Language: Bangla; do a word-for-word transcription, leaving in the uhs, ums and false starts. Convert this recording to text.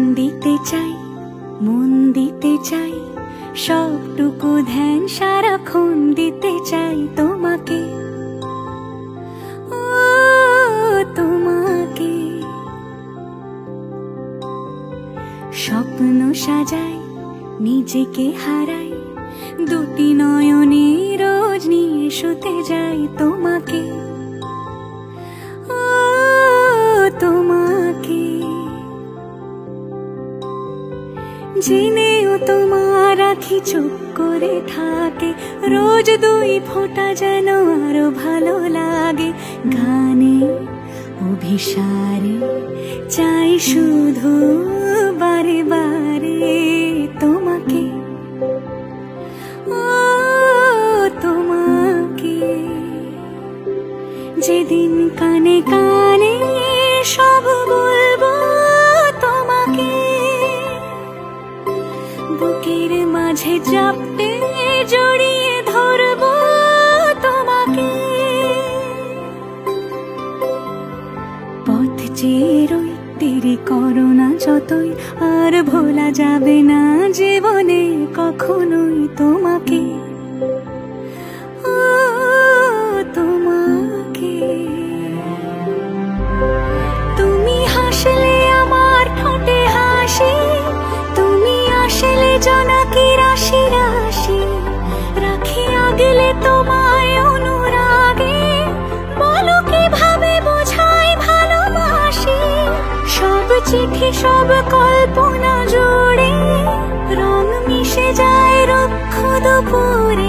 দিতে চাই, মন দিতে চাই, সবটুকু ধ্যান সারাক্ষণ দিতে চাই তোমাকে, ও তোমাকে। স্বপ্ন সাজাই, নিজেকে হারাই, দুটি নয়নে রোজ নিয়ে শুতে যাই তোমাকে, ও তোমাকে। জেনেও তোমার আখি চুপ করে থাকে, রোজ দুই ফোঁটা যেন আরো ভালো লাগে। গানে অভিসারে চাই শুধু বারে বারে তোমাকে, ও তোমাকে। যেদিন কানে কানে সব বলবো তোমাকে, বুকের মাঝে চাপতে জড়িয়ে ধরবো তোমাকে। পথ চেয়ে রই, দেরি করো না যতই, আর ভোলা যাবে না জীবনে কখনোই তোমাকে, ও তোমাকে। তুমি হাসলে আমার ঠোঁটে হাসি, তুমি আসলে জোনাকি রাশি রাশি, রাখি আগলে তোমায় অনুরাগে, বলো কিভাবে বোঝাই ভালোবাসি। সব চিঠি সব কল্পনা জুড়ে রং মিশে যায় রুক্ষ দুপুরে।